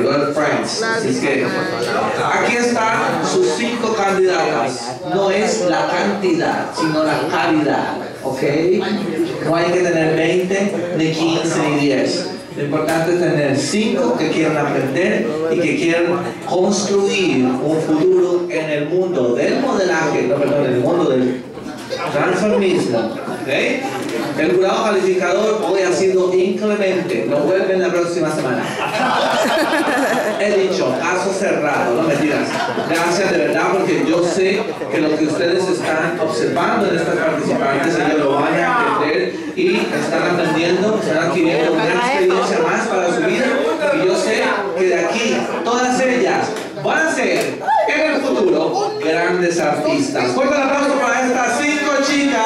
Good Friends. Así es que aquí están sus 5 candidatas. No es la cantidad, sino la calidad, ¿ok? No hay que tener 20, ni 15, ni 10. Lo importante es tener 5 que quieran aprender y que quieran construir un futuro en el mundo del modelaje, no, perdón, en el mundo del transformismo. ¿Okay? El jurado calificador hoy ha sido inclemente. No vuelven la próxima semana. He dicho, caso cerrado, no mentiras. Gracias de verdad, porque yo sé que lo que ustedes están observando en estas participantes, ellos lo van a aprender y están aprendiendo, están adquiriendo una experiencia más para su vida. Y yo sé que de aquí, todas ellas van a ser en el futuro grandes artistas. Fuerte el aplauso para estas 5 chicas.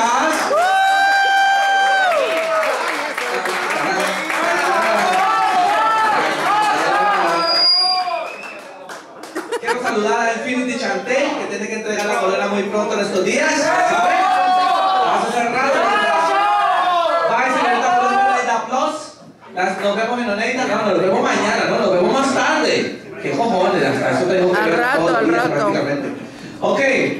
Quiero saludar a Infinity Chanté, que tiene que entregar la colera muy pronto en estos días. ¿Saben? Vamos a cerrar. Bye, señorita Oneida Plus. Nos vemos en Oneida. No, nos vemos mañana, no, nos vemos más tarde. ¿Qué cojones? Hasta eso tengo que ver todo el día prácticamente. Ok.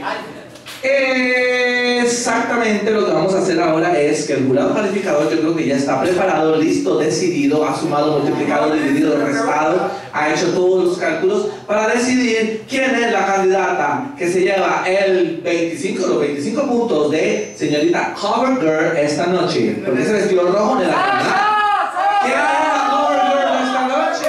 Exactamente lo que vamos a hacer ahora es que el jurado calificador, yo creo que ya está preparado, listo, decidido, ha sumado, multiplicado, dividido, restado, ha hecho todos los cálculos para decidir quién es la candidata que se lleva los 25 puntos de señorita Cover Girl esta noche. Porque ese vestido rojo de la candidata. ¿Quién es la Cover Girl esta noche?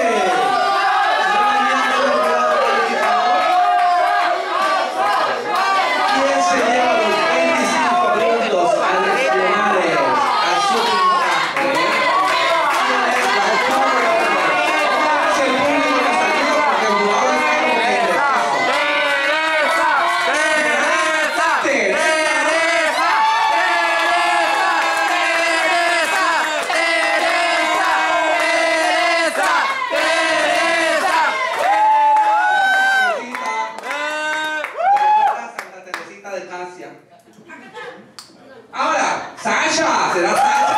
Ahora, Sasha, ¿será Sasha?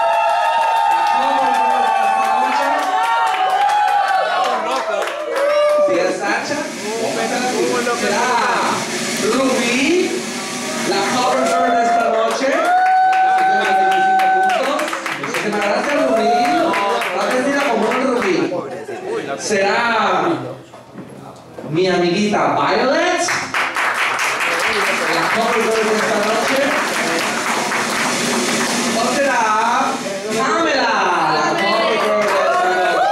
Si es Sasha, será Ruby, la cover girl de esta noche. ¿Se me agradece Ruby? Va a decir como un Ruby. Será mi amiguita Violet, la cover girl de esta noche. ¿O será Pamela, la cover girl de esta noche?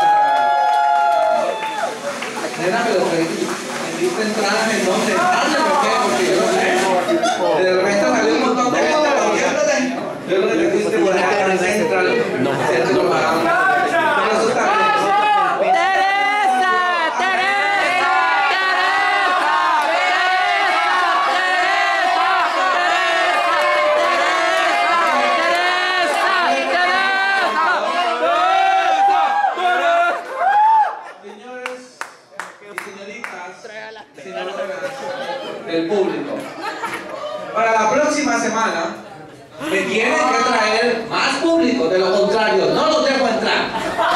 Nena, pero me diste entrada en dónde entrarle, ¿por qué? Porque yo no sé. De repente salió un montón de gente moviéndote. Yo creo que te fuiste por allá en Central. No, te lo pagamos. Pero eso está bien. El público. Para la próxima semana me tienen que traer más público, de lo contrario no los dejo entrar.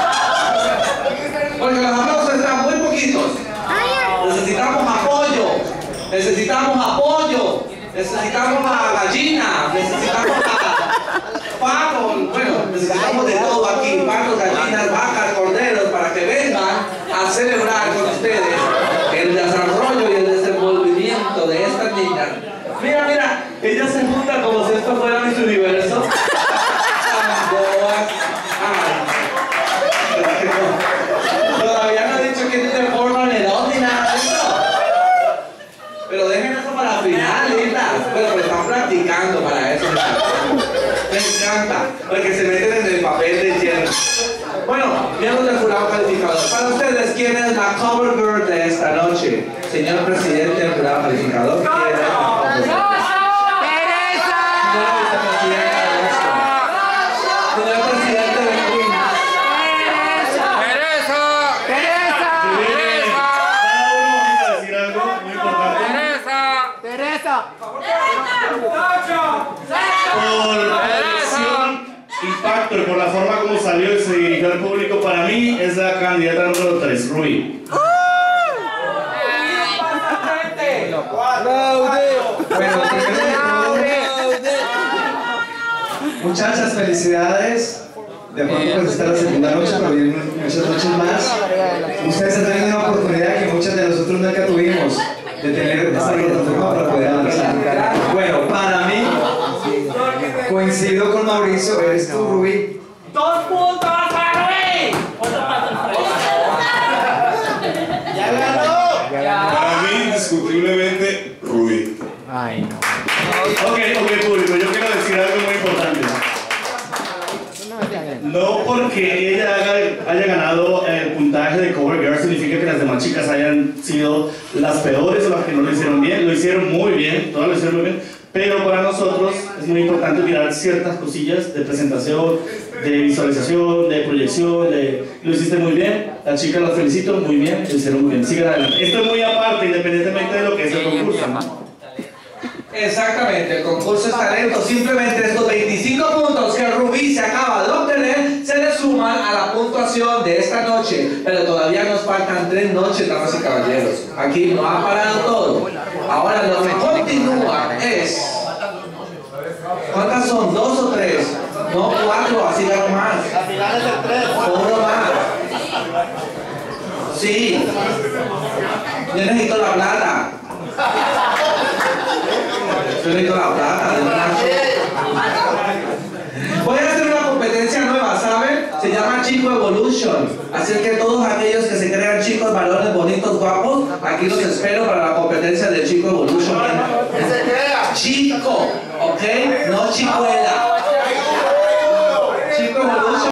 Porque los aplausos están muy poquitos. Necesitamos apoyo, necesitamos a gallina, necesitamos a pato, bueno, necesitamos de todo aquí, patos, gallinas, vacas, corderos, para que vengan a celebrar con ustedes el desarrollo y el desenvolvimiento de estas niñas. Mira, ellas se juntan como si esto fuera Miss Universo. Todavía no he dicho quién es de forma edad ni nada de eso. Pero dejen eso para la final, lindas. Pero están practicando para eso. Me encanta, porque se meten en el papel de hielo. Bueno, miembros del jurado calificador. Para ustedes, ¿quién es la cover girl de esta noche? Señor presidente del jurado calificador, ¿quién es la cover girl? Señora vicepresidenta de esto. Señor presidente del Queen. Decir algo muy importante. Por impacto y por la forma como salió y se dirigió al público, para mí es la candidata número 3, Ruby. Bueno, primero de todo, muchachas, felicidades. De pronto pues esta es la segunda noche, pero vienen muchas noches más. Ustedes han tenido una oportunidad que muchas de nosotros nunca tuvimos, de tener esta plataforma para poder avanzar. Bueno, para mí, coincido con Mauricio, eres tú, Rubí. 2 puntos para Rubí. ¡Ya ganó! Para mí, indiscutiblemente, Rubí. Ay, no. Ok, público, yo quiero decir algo muy importante. No porque ella haya ganado el puntaje de Cover Girl significa que las demás chicas hayan sido las peores o las que no lo hicieron bien. Lo hicieron muy bien, todas lo hicieron muy bien. Pero para nosotros es muy importante mirar ciertas cosillas de presentación, de visualización, de proyección, lo hiciste muy bien, las chicas las felicito, muy bien, lo hicieron muy bien, sigan adelante. Esto es muy aparte, independientemente de lo que es el concurso, ¿no? Exactamente, el concurso es talento. Simplemente estos 25 puntos que Rubí se acaba de obtener se le suman a la puntuación de esta noche. Pero todavía nos faltan 3 noches, damas y caballeros. Aquí no ha parado todo. Ahora lo que continúa es... ¿Cuántas son? ¿2 o 3? No, 4, así gano más. Al final es el 3. Uno más. Sí. Yo necesito la plata. Yo necesito la plata. Voy a hacer una competencia nueva, ¿saben? Se llama Chico Evolution. Así que todos aquellos que se crean chicos, varones bonitos, guapos, aquí los espero para la competencia de Chico Evolution. Chico, ¿ok? No chicuela.